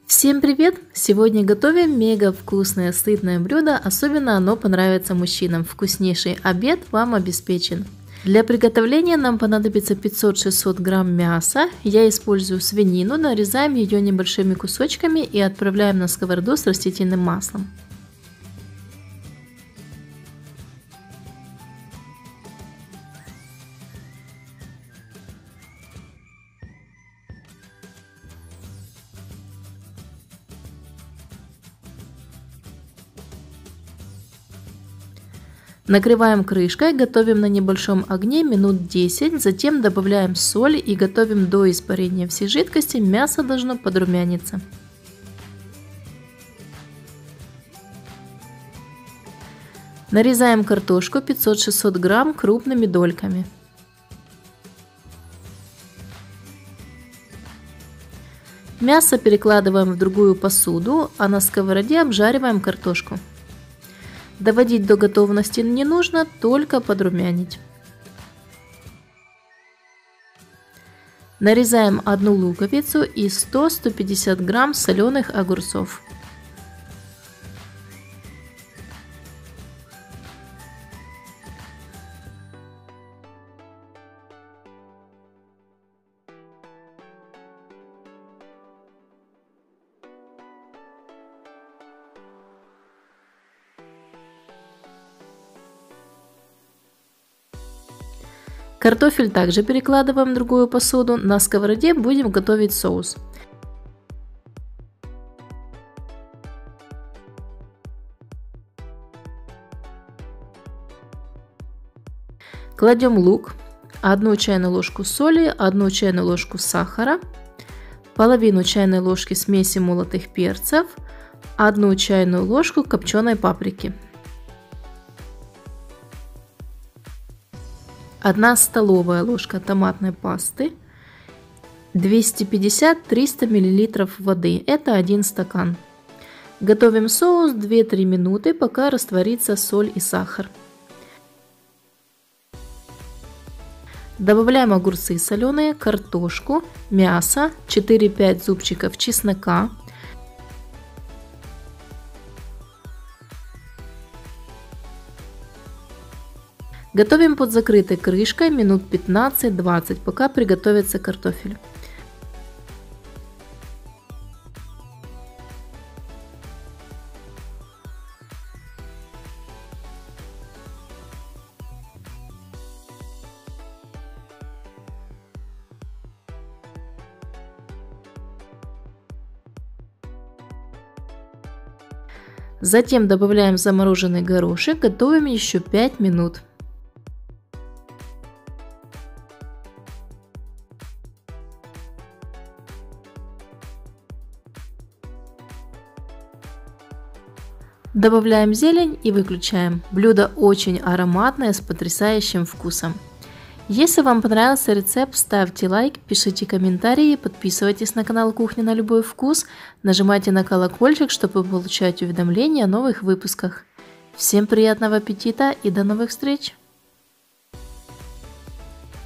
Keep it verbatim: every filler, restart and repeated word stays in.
Всем привет! Сегодня готовим мега вкусное сытное блюдо, особенно оно понравится мужчинам. Вкуснейший обед вам обеспечен. Для приготовления нам понадобится пятьсот-шестьсот грамм мяса. Я использую свинину, нарезаем ее небольшими кусочками и отправляем на сковороду с растительным маслом. Накрываем крышкой, готовим на небольшом огне минут десять, затем добавляем соль и готовим до испарения всей жидкости. Мясо должно подрумяниться. Нарезаем картошку пятьсот-шестьсот грамм крупными дольками. Мясо перекладываем в другую посуду, а на сковороде обжариваем картошку. Доводить до готовности не нужно, только подрумянить. Нарезаем одну луковицу и сто-сто пятьдесят грамм соленых огурцов. Картофель также перекладываем в другую посуду. На сковороде будем готовить соус. Кладем лук, одну чайную ложку соли, одну чайную ложку сахара, половину чайной ложки смеси молотых перцев, одну чайную ложку копченой паприки. одна столовая ложка томатной пасты, двести пятьдесят - триста миллилитров воды, это один стакан. Готовим соус две-три минуты, пока растворится соль и сахар. Добавляем огурцы соленые, картошку, мясо, четыре-пять зубчиков чеснока. Готовим под закрытой крышкой минут пятнадцать-двадцать, пока приготовится картофель. Затем добавляем замороженный горошек, готовим еще пять минут. Добавляем зелень и выключаем. Блюдо очень ароматное, с потрясающим вкусом. Если вам понравился рецепт, ставьте лайк, пишите комментарии, подписывайтесь на канал Кухня на любой вкус, нажимайте на колокольчик, чтобы получать уведомления о новых выпусках. Всем приятного аппетита и до новых встреч!